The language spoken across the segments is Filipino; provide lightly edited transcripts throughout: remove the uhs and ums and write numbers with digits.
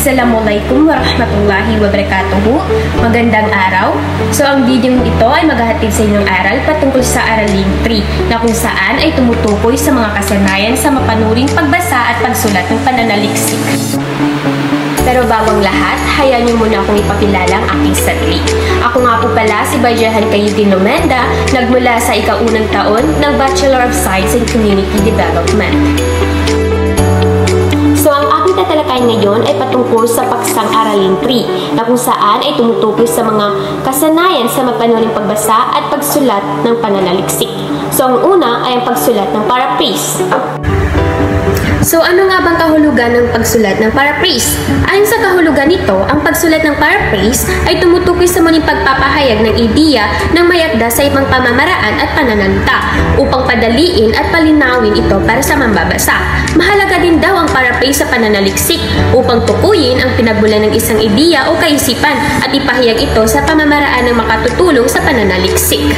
Assalamualaikum warahmatullahi wabarakatuh. Magandang araw. So ang video ito ay maghahatid sa inyong aral patungkol sa Aralin 3 na kung saan ay tumutukoy sa mga kasanayan sa mapanuring pagbasa at pagsulat ng pananaliksik. Pero bago ang lahat, hayaan niyo muna akong ipakilala ang aking sarili. Ako nga po pala si Bajahan Cayutin Lumenda, nagmula sa ikaunang taon ng Bachelor of Science in Community Development. So, ang aking tatalakayin ngayon ay patungkol sa paksang Aralin 3 na kung saan ay tumutukoy sa mga kasanayan sa mapanuring pagbasa at pagsulat ng pananaliksik. So, ang una ay ang pagsulat ng paraphrase. So, ano nga bang kahulugan ng pagsulat ng paraphrase? Ayon sa kahulugan nito, ang pagsulat ng paraphrase ay tumutukoy sa muling pagpapahayag ng ideya ng may akda sa ibang pamamaraan at pananalita upang padaliin at palinawin ito para sa mambabasa. Mahalaga din daw ang paraphrase sa pananaliksik upang tukuyin ang pinagmulan ng isang ideya o kaisipan at ipahayag ito sa pamamaraan ng makatutulong sa pananaliksik.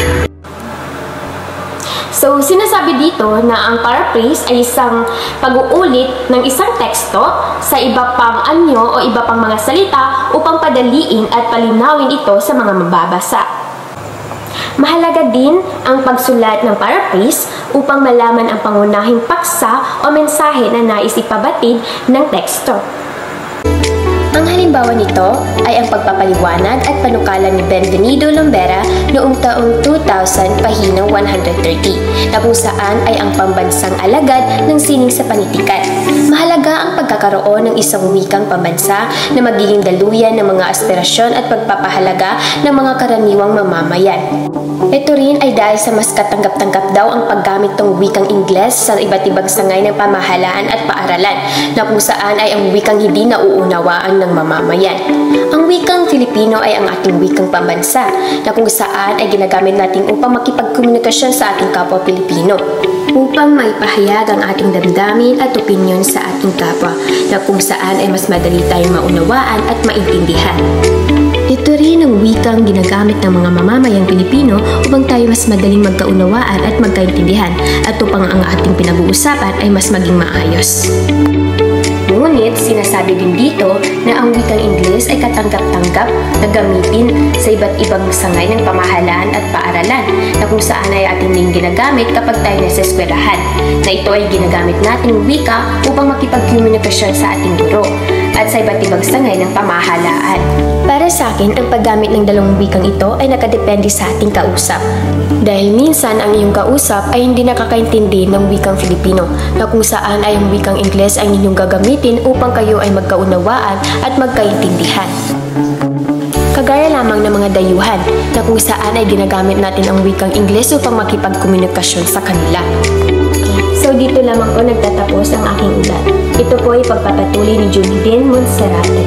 So, sinasabi dito na ang paraphrase ay isang pag-uulit ng isang teksto sa iba pang anyo o iba pang mga salita upang padaliin at palinawin ito sa mga mababasa. Mahalaga din ang pagsulat ng paraphrase upang malaman ang pangunahing paksa o mensahe na nais ipabatid ng teksto. Ang halimbawa nito ay ang pagpapaliwanag at panukala ni Benvenido Lombera noong taong 2000 pahina 130 na kung saan ay ang pambansang alagad ng sining sa panitikan. Mahalaga ang pagkakaroon ng isang wikang pambansa na magiging daluyan ng mga aspirasyon at pagpapahalaga ng mga karaniwang mamamayan. Ito rin ay dahil sa mas katanggap-tanggap daw ang paggamit ng wikang Ingles sa iba't ibang sangay ng pamahalaan at paaralan na kung saan ay ang wikang hindi nauunawaan ng mamamayan. Ang wikang Filipino ay ang ating wikang pambansa na kung saan ay ginagamit natin upang makipagkomunikasyon sa ating kapwa Pilipino upang maipahayag ang ating damdamin at opinyon sa ating kapwa na kung saan ay mas madali tayong maunawaan at maintindihan. Ito rin ang wikang ginagamit ng mga mamamayang Pilipino upang tayo mas madaling magkaunawaan at magkaintindihan at upang ang ating pinag-uusapan ay mas maging maayos. Ngunit, sinasabi din dito na ang wikang Ingles ay katanggap-tanggap na gamitin sa iba't ibang sangay ng pamahalaan at paaralan na kung saan ay ating din ginagamit kapag tayo nasa eskwelahan, na ito ay ginagamit nating wika upang makipagkomunikasyon sa ating guro at sa iba't ibang sangay ng pamahalaan. Para sa akin, ang paggamit ng dalawang wikang ito ay nakadepende sa ating kausap. Dahil minsan ang iyong kausap ay hindi nakakaintindi ng wikang Filipino na kung saan ay ang wikang Ingles ay inyong gagamitin upang kayo ay magkaunawaan at magkaintindihan. Kagaya lamang ng mga dayuhan na kung saan ay ginagamit natin ang wikang Ingles upang makipagkomunikasyon sa kanila. So dito lamang po nagtatapos ang aking ulat. Ito po ay pagpapatuloy ni Junidin Monserrate.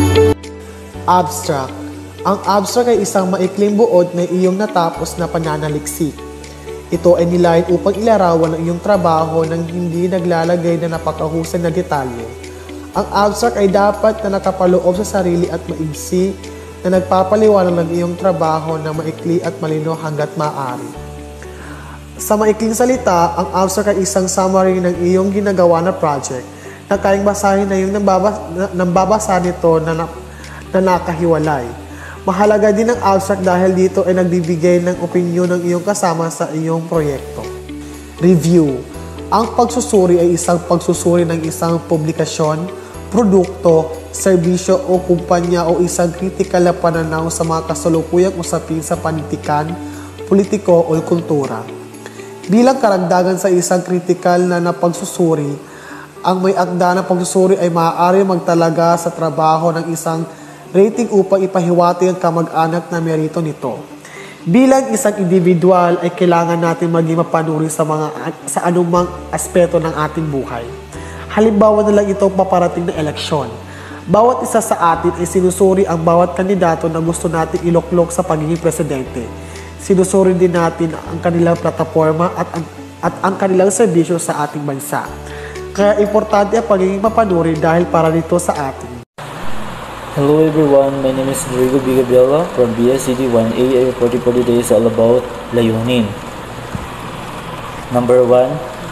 Abstract. Ang abstract ay isang maikling buod na iyong natapos na pananaliksik. Ito ay nilayan upang ilarawan ang iyong trabaho ng hindi naglalagay na napakahusay na detalye. Ang abstract ay dapat na nakapaloob sa sarili at maigsi na nagpapaliwanag ng iyong trabaho na maikli at malino hanggat maaari. Sa maikling salita, ang abstract ay isang summary ng iyong ginagawa na project na kayang basahin na yung nambabasa nito na nakahiwalay. Mahalaga din ang abstract dahil dito ay nagbibigay ng opinyon ng iyong kasama sa iyong proyekto. Review. Ang pagsusuri ay isang pagsusuri ng isang publikasyon, produkto, serbisyo o kumpanya o isang kritikal na pananaw sa mga kasalukuyang usapin sa panitikan, politiko o kultura. Bilang karagdagan sa isang kritikal na pagsusuri, ang may akda na pagsusuri ay maaari magtalaga sa trabaho ng isang rating upang ipahiwati ang kamag-anak na merito nito. Bilang isang individual ay kailangan natin maging mapanuri sa anumang aspeto ng ating buhay. Halimbawa na lang itong paparating na eleksyon. Bawat isa sa atin ay sinusuri ang bawat kandidato na gusto nating iloklok sa pagiging presidente. Sinusuri din natin ang kanilang plataforma at ang kanilang serbisyo sa ating bansa. Kaya importante ang pagiging mapanuri dahil para dito sa atin. Hello everyone, my name is Rodrigo Bigabella from BSCD 1A. I reported for today is all about layunin. Number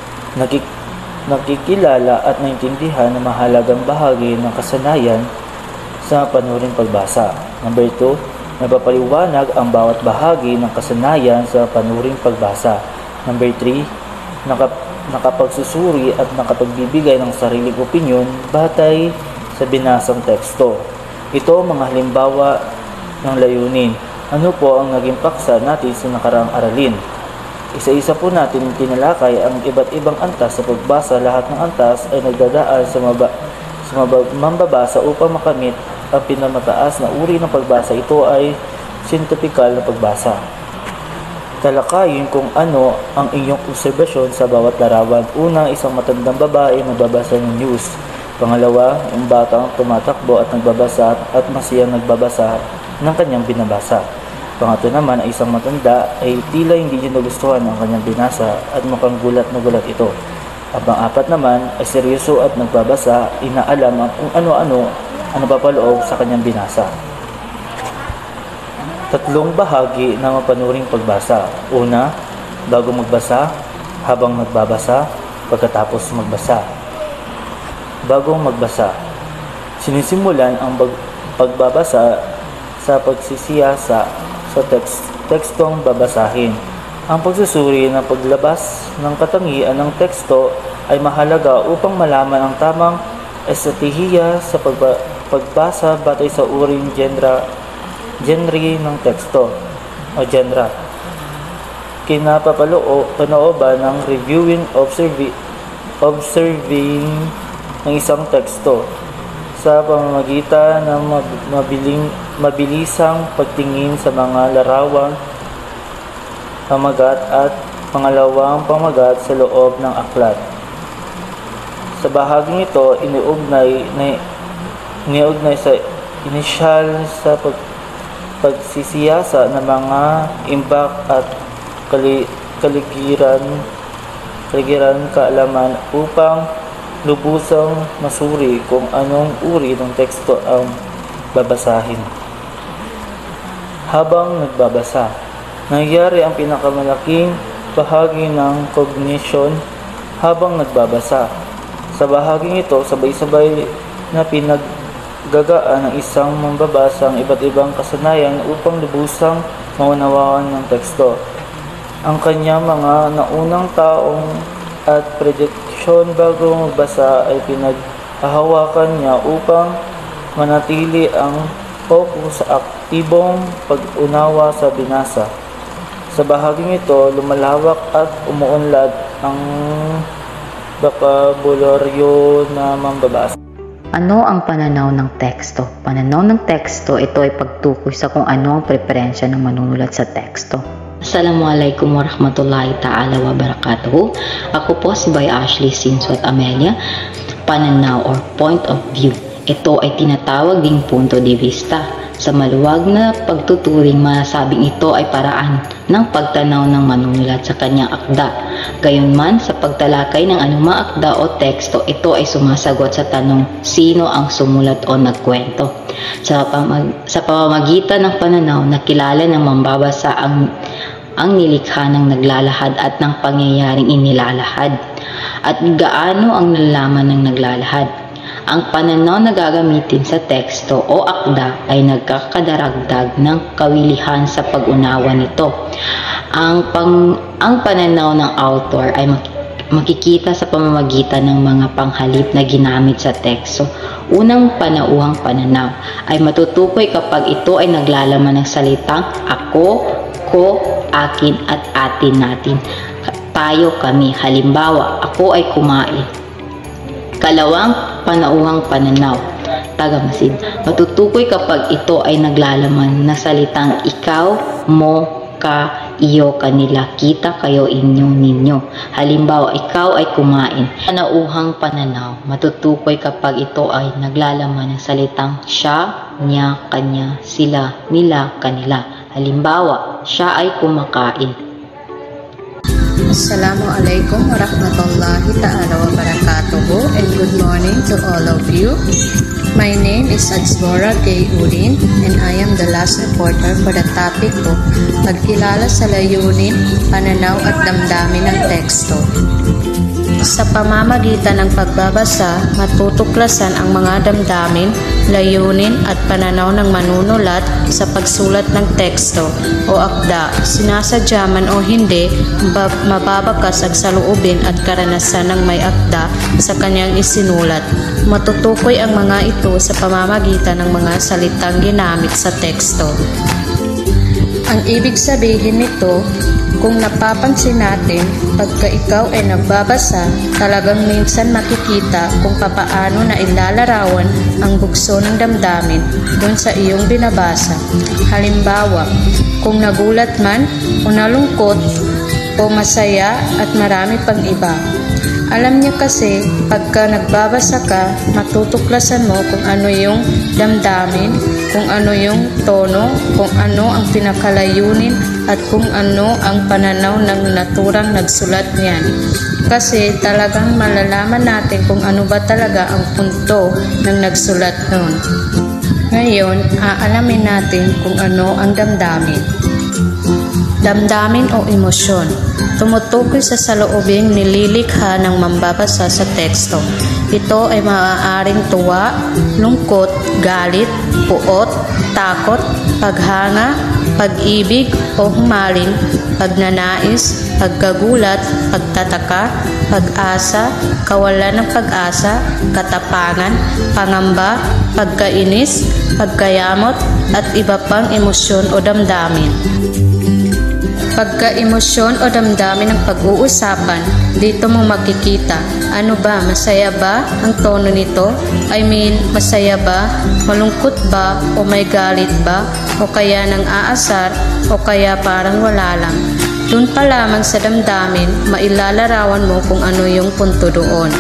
1, nakikilala at naintindihan na mahalagang bahagi ng kasanayan sa panuring pagbasa. Number 2, napapaliwanag ang bawat bahagi ng kasanayan sa panuring pagbasa. Number 3, nakapagsusuri at nakapagbibigay ng sariling opinyon batay sa binasang teksto. Ito ang mga halimbawa ng layunin. Ano po ang naging paksa natin sa nakaraang aralin? Isa-isa po natin tinalakay ang iba't ibang antas sa pagbasa. Lahat ng antas ay nagdadaan sa mambabasa upang makamit ang pinamataas na uri ng pagbasa. Ito ay sintopikal na pagbasa. Talakayin kung ano ang inyong obserbasyon sa bawat larawan. Una, isang matandang babae nagbabasa ng news. Pangalawa, ang batang tumatakbo at nagbabasa at masiyang nagbabasa ng kanyang binabasa. Pangatlo naman ay isang matanda ay tila hindi niya nagustuhan ang kanyang binasa at mukhang gulat na gulat ito. Ang pang-apat naman ay seryoso at nagbabasa, inaalam kung ano-ano ang napapaloob sa kanyang binasa. Tatlong bahagi ng mapanuring pagbasa. Una, bago magbasa, habang nagbabasa, pagkatapos magbasa. Bagong magbasa. Sinisimulan ang pagbabasa sa pagsisiyasa sa tekstong babasahin. Ang pagsusuri ng paglabas ng katangian ng teksto ay mahalaga upang malaman ang tamang estratehiya sa pagbasa batay sa uring genre ng teksto o genre. Kinapapalooban ng reviewing, observing ng isang teksto sa pamamagitan ng mabilisang pagtingin sa mga larawang pamagat at pangalawang pamagat sa loob ng aklat. Sa bahaging ito, iniugnay sa inisyal sa pagsisiyasa ng mga imbak at kaligiran kaalaman upang lubusang masuri kung anong uri ng teksto ang babasahin. Habang nagbabasa, nangyayari ang pinakamalaking bahagi ng cognition habang nagbabasa. Sa bahaging ito, sabay-sabay na pinaggagaan ng isang mambabasa ang iba't ibang kasanayan upang lubusang maunawaan ng teksto. Ang kanyang mga naunang taong at prediksyon bago magbasa ay pinaghahawakan niya upang manatili ang focus sa aktibong pag-unawa sa binasa. Sa bahaging ito, lumalawak at umuunlad ang bokabularyo na mambabasa. Ano ang pananaw ng teksto? Pananaw ng teksto, ito ay pagtukoy sa kung ano ang preferensya ng manunulat sa teksto. Assalamualaikum warahmatullahi ta'ala wabarakatuh. Ako po si Bay Ashley Sinswat Amelia. Pananaw or point of view. Ito ay tinatawag ding punto de vista. Sa maluwag na pagtuturing, masasabing ito ay paraan ng pagtanaw ng manunulat sa kanyang akda. Gayunman, sa pagtalakay ng anumang akda o teksto, ito ay sumasagot sa tanong, sino ang sumulat o nagkwento? Sa pamamagitan ng pananaw, nakilala ng mambabasa ang nilikha ng naglalahad at ng pangyayaring inilalahad, at gaano ang nalalaman ng naglalahad. Ang pananaw na gagamitin sa teksto o akda ay nagkakadaragdag ng kawilihan sa pag-unawa nito. Ang pananaw ng author ay makikita sa pamamagitan ng mga panghalip na ginamit sa teksto. Unang panauhang pananaw ay matutukoy kapag ito ay naglalaman ng salitang ako, ko, akin at atin natin. Tayo, kami. Halimbawa, ako ay kumain. Kalawang panauhang pananaw, tagamasid. Matutukoy kapag ito ay naglalaman ng salitang ikaw, mo, ka, iyo, kanila, kita, kayo, inyo, ninyo. Halimbawa, ikaw ay kumain. Panauhang pananaw, matutukoy kapag ito ay naglalaman ng salitang siya, niya, kanya, sila, nila, kanila. Halimbawa, siya ay kumakain. Assalamualaikum warahmatullahi ta'ala wabarakatuh, and good morning to all of you. My name is Adsbora K. Udin and I am the last reporter for the topic po, pagkilala sa layunin, pananaw at damdamin ng teksto. Sa pamamagitan ng pagbabasa, matutuklasan ang mga damdamin, layunin at pananaw ng manunulat sa pagsulat ng teksto o akda. Sinasadya man o hindi, mababakas ang saloobin at karanasan ng may akda sa kanyang isinulat. Matutukoy ang mga ito sa pamamagitan ng mga salitang ginamit sa teksto. Ang ibig sabihin nito, kung napapansin natin, pagka ikaw ay nagbabasa, talagang minsan makikita kung papaano na ilalarawan ang bugso ng damdamin doon sa iyong binabasa. Halimbawa, kung nagulat man o nalungkot o masaya at marami pang iba. Alam niyo kasi, pagka nagbabasa ka, matutuklasan mo kung ano yung damdamin, kung ano yung tono, kung ano ang pinakalayunin, at kung ano ang pananaw ng naturang nagsulat niyan. Kasi talagang malalaman natin kung ano ba talaga ang punto ng nagsulat nun. Ngayon, aalamin natin kung ano ang damdamin. Damdamin o emosyon. Tumutukoy sa saloobing nililikha ng mambabasa sa teksto. Ito ay maaaring tuwa, lungkot, galit, puot, takot, paghanga, pag-ibig o humaling, pagnanais, pagkagulat, pagtataka, pag-asa, kawalan ng pag-asa, katapangan, pangamba, pagkainis, pagkayamot, at iba pang emosyon o damdamin. Pagka-emosyon o damdamin ang pag-uusapan, dito mo makikita, ano ba, masaya ba ang tono nito? Masaya ba, malungkot ba, o may galit ba, o kaya nang aasar, o kaya parang wala lang. Doon pa lamang sa damdamin, mailalarawan mo kung ano yung punto doon.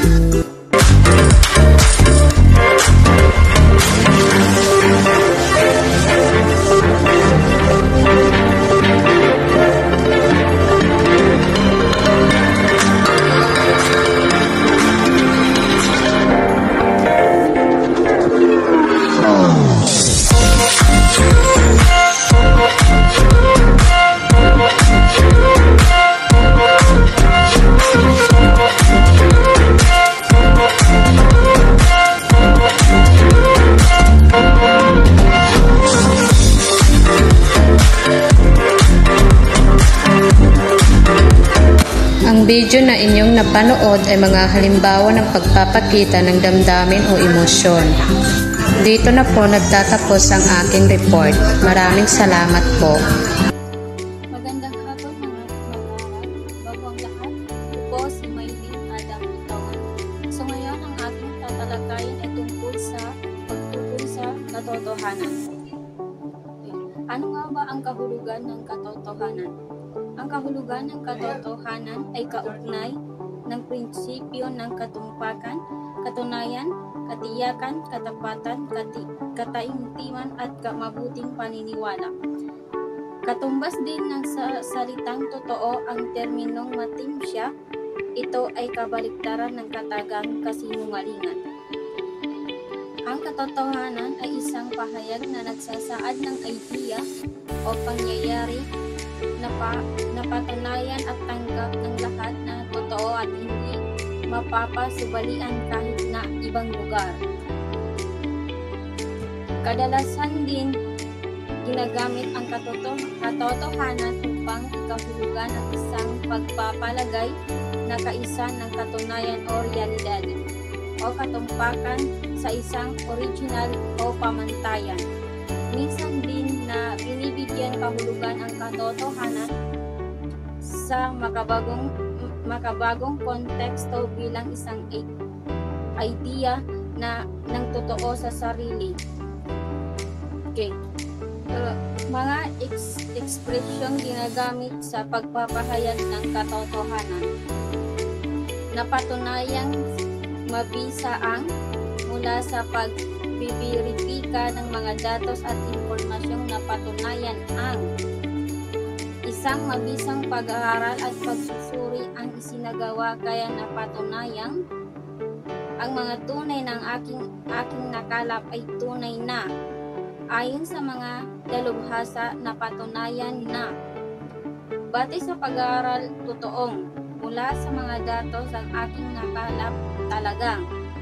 Ang video na inyong napanood ay mga halimbawa ng pagpapakita ng damdamin o emosyon. Dito na po nagtatapos ang aking report. Maraming salamat po. Magandang hapon mga mag-aaral. Bago ang lahat, ito po si Maylene Adam Itawan. So ngayon ang ating tatalakayin ay tungkol sa pagtukoy sa katotohanan. Ano nga ba ang kahulugan ng katotohanan? Ang kahulugan ng katotohanan ay kaugnay ng prinsipyo ng katumpakan, katunayan, katiyakan, katapatan, kataimtiman at mabuting paniniwala. Katumbas din ng salitang totoo ang terminong matinsya, ito ay kabaliktaran ng katagang kasinungalingan. Ang katotohanan ay isang pahayag na nagsasaad ng idea o pangyayari na patunayan at tanggap ng lahat na totoo at hindi mapapasubalian kahit na ibang lugar. Kadalasan din ginagamit ang katotohanan upang ikahulugan ang isang pagpapalagay na kaisa ng katunayan o realidad o katumpakan sa isang original o pamantayan. Minsan din na binibigyan kahulugan ang katotohanan sa makabagong konteksto bilang isang idea ng totoo sa sarili. Okay. Mga ekspresyong ginagamit sa pagpapahayag ng katotohanan. Napatunayang mabisaang mula sa pagbibiripika ng mga datos at impormasyong napatunayan ang isang mabisang pag-aaral at pagsusuri ang isinagawa kaya napatunayang ang mga tunay ng aking nakalap ay tunay na ayon sa mga dalubhasa napatunayan na batay sa pag-aaral totoong mula sa mga datos ang aking nakalap talagang.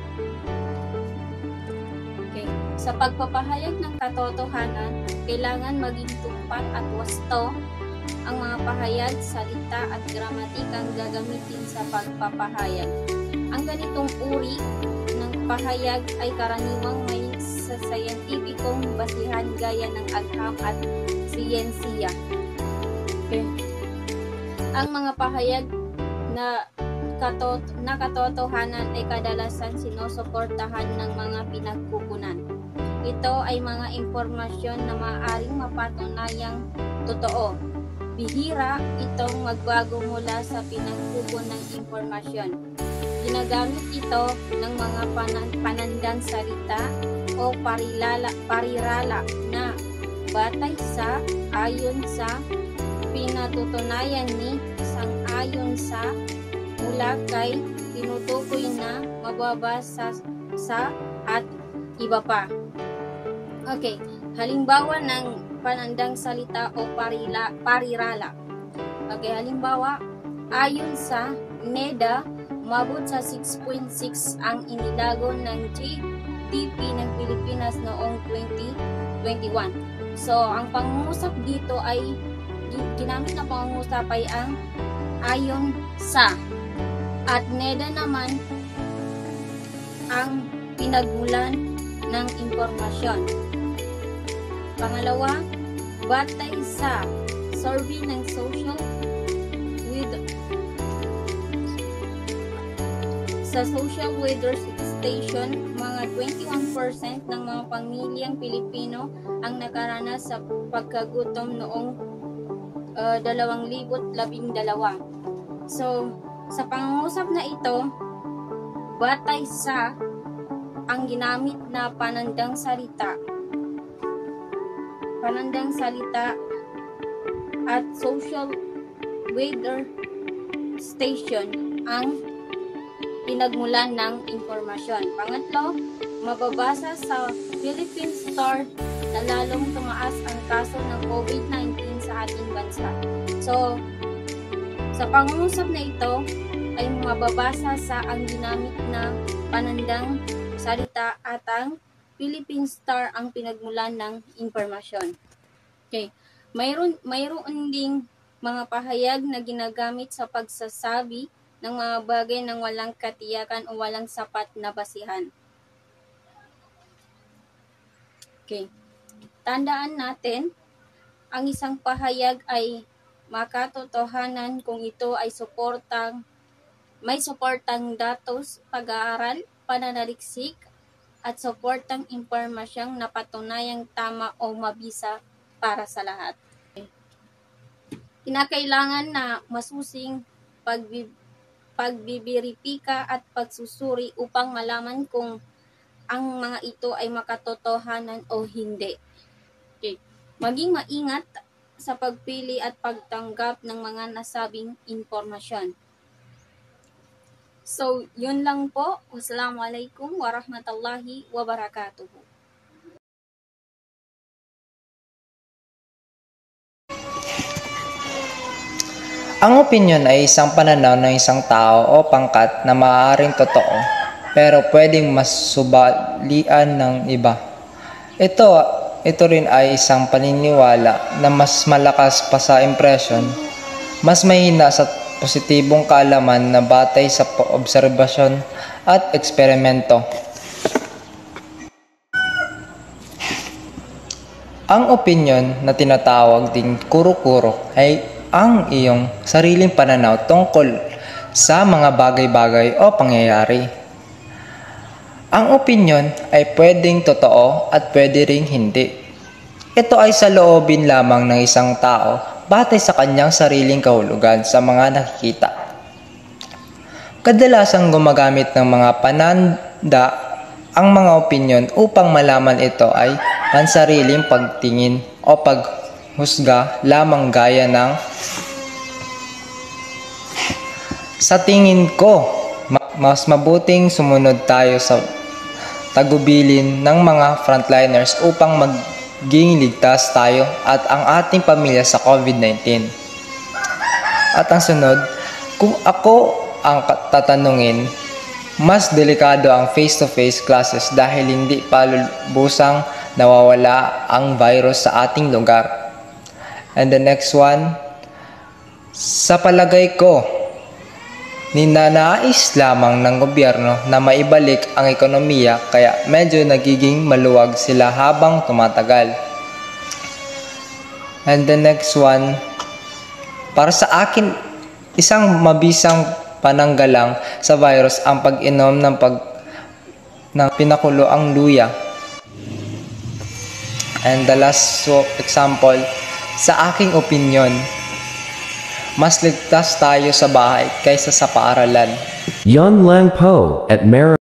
Okay. Sa pagpapahayag ng katotohanan, kailangan maging tupad at wasto ang mga pahayag, salita at gramatikang gagamitin sa pagpapahayag. Ang ganitong uri ng pahayag ay karaniwang may sa scientificong basihan gaya ng agham at siyensiya. Okay. Ang mga pahayag na katotohanan ay kadalasan sinusuportahan ng mga pinagkukunan. Ito ay mga impormasyon na maaaring mapatunayang totoo. Bihira itong magbago mula sa pinagkukunang impormasyon. Ginagamit ito ng mga panandang salita o parirala na batay sa, ayon sa, pinatutunayan ni, sang-ayon sa, mula kay, tinutukoy na, mababasa sa, at iba pa. Okay, halimbawa ng panandang salita o parirala. Okay, halimbawa, ayon sa NEDA, umabot sa 6.6 ang inilago ng GDP ng Pilipinas noong 2021. So, ang pangungusap dito ay, ginamit na pangungusap ay ang ayon sa. At NEDA naman ang pinagmulan ng impormasyon. Pangalawa, batay sa survey ng social weather station, mga 21% ng mga pamilyang Pilipino ang nakaranas sa pagkagutom noong 2012. So, sa pangungusap na ito, batay sa ang ginamit na panandang salita at social weather station ang pinagmulan ng impormasyon. Pangatlo, mababasa sa Philippine Star na lalong tumaas ang kaso ng COVID-19 sa ating bansa. So, sa pangungusap na ito ay mababasa sa ang ginamit na panandang salita at ang Philippine Star ang pinagmulan ng impormasyon. Okay. Mayroon ding mga pahayag na ginagamit sa pagsasabi ng mga bagay ng walang katiyakan o walang sapat na basihan. Okay. Tandaan natin, ang isang pahayag ay makatotohanan kung ito ay may suportang datos, pag-aaral, pananaliksik, at suportang impormasyong napatunayang tama o mabisa para sa lahat. Kinakailangan na masusing pagbibiripika at pagsusuri upang malaman kung ang mga ito ay makatotohanan o hindi. Okay. Maging maingat sa pagpili at pagtanggap ng mga nasabing impormasyon. So, yun lang po. Wassalamualaikum warahmatullahi wabarakatuh. Ang opinyon ay isang pananaw ng isang tao o pangkat na maaaring totoo, pero pwedeng mas subalian ng iba. Ito rin ay isang paniniwala na mas malakas pa sa impression, mas mahina sa positibong kaalaman na batay sa obserbasyon at eksperimento. Ang opinyon na tinatawag ding kuro-kuro ay ang iyong sariling pananaw tungkol sa mga bagay-bagay o pangyayari. Ang opinyon ay pwedeng totoo at pwede ring hindi. Ito ay sa loobin lamang ng isang tao batay sa kanyang sariling kahulugan sa mga nakikita. Kadalasang gumagamit ng mga pananda ang mga opinyon upang malaman ito ay pansariling pagtingin o paghusga lamang gaya ng sa tingin ko, mas mabuting sumunod tayo sa tagubilin ng mga frontliners upang maging ligtas tayo at ang ating pamilya sa COVID-19. At ang sunod, Kung ako ang tatanungin, mas delikado ang face-to-face classes dahil hindi pa lubusang nawawala ang virus sa ating lugar. And the next one, sa palagay ko, ninanais lamang ng gobyerno na maibalik ang ekonomiya kaya medyo nagiging maluwag sila habang tumatagal. And the next one, para sa akin, isang mabisang pananggalang sa virus ang pag-inom ng pinakulo ang luya. And the last example, sa aking opinion, mas ligtas tayo sa bahay kaysa sa paaralan. Yun Lang Po at Mary